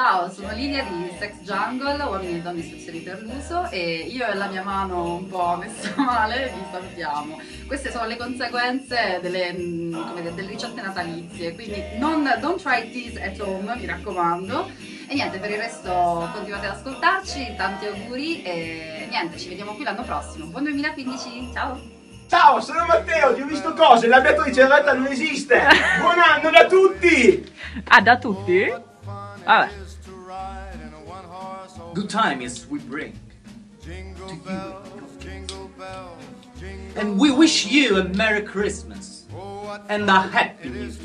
Ciao, sono Lidia di Sex Jungle, uomini e donne istruzioni per l'uso, e io e la mia mano un po' messa male vi salutiamo. Queste sono le conseguenze delle ricette natalizie, quindi don't try this at home, mi raccomando. E niente, per il resto continuate ad ascoltarci, tanti auguri e niente, ci vediamo qui l'anno prossimo. Buon 2015, ciao! Ciao, sono Matteo, ti ho visto cose, la beatrice in realtà non esiste! Buon anno da tutti! Ah, da tutti? Vabbè. Good times we bring to you. And we wish you a Merry Christmas and a Happy New Year.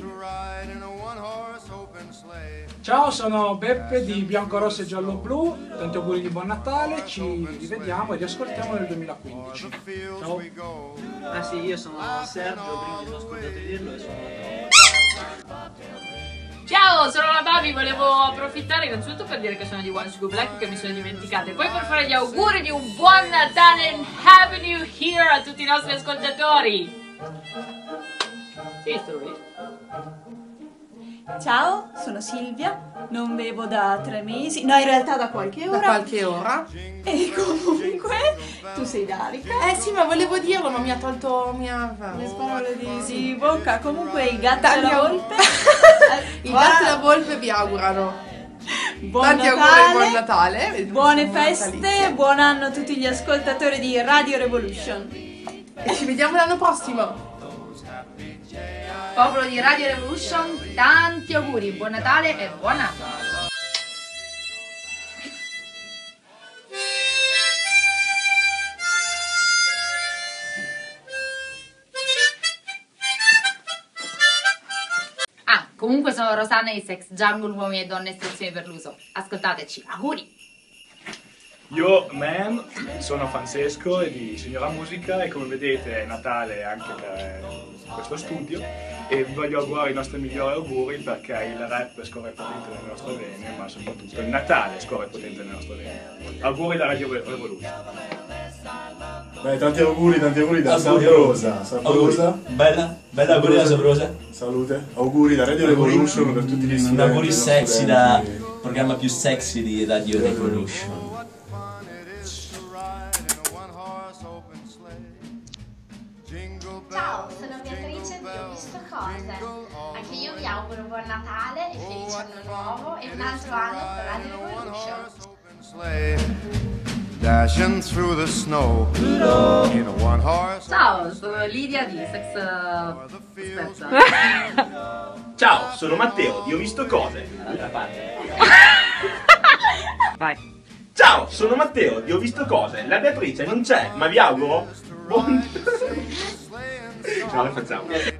Ciao, sono Beppe di Bianco Rosso e Giallo Blu, tanti auguri di buon Natale, ci rivediamo e riascoltiamo nel 2015. Ciao! Ah sì, io sono Sergio, prima ti ho ascoltato dirlo e sono Ciao, sono la Babi, volevo approfittare innanzitutto per dire che sono di One Scoop Black, che mi sono dimenticata, e poi per fare gli auguri di un buon Natale and Happy New Year a tutti i nostri ascoltatori. Sì, sto lì. Ciao, sono Silvia, non bevo da 3 mesi, no in realtà da qualche ora. Da qualche ora? E comunque, tu sei Darica. Sì, ma volevo dirlo, ma mi ha tolto le parole di bocca. Comunque i gatti e la volpe. I gatti e la volpe vi augurano tanti auguri e buon Natale. Buone feste, buon anno a tutti gli ascoltatori di Radio Revolution. E ci vediamo l'anno prossimo. Popolo di Radio Revolution, tanti auguri, buon Natale e buon anno! Ah, comunque sono Rosanna di Sex Jungle, uomini e donne istruzioni per l'uso. Ascoltateci, auguri! Io, man, sono Francesco e di Signora Musica e come vedete è Natale anche per questo studio e vi voglio augurare i nostri migliori auguri perché il rap scorre potente nelle nostre vene, ma soprattutto il Natale scorre potente nelle nostre vene. Auguri da Radio Revolution. Beh, tanti auguri da Sabrosa. Bella auguri da Sabrosa. Salute. Auguri da Radio Revolution per tutti gli studenti. Un auguri sexy da programma più sexy di Radio Revolution. Ciao, sono Beatrice di Ho Visto Cose. Anche io vi auguro buon Natale e felice anno nuovo e un altro anno per Radio Revolution. Ciao, sono Lidia di Sex... Aspetta. Ciao, sono Matteo di Ho Visto Cose. dall'altra parte. Vai. Ciao, sono Matteo di Ho Visto Cose. La Beatrice non c'è, ma vi auguro buon... No, lo facciamo.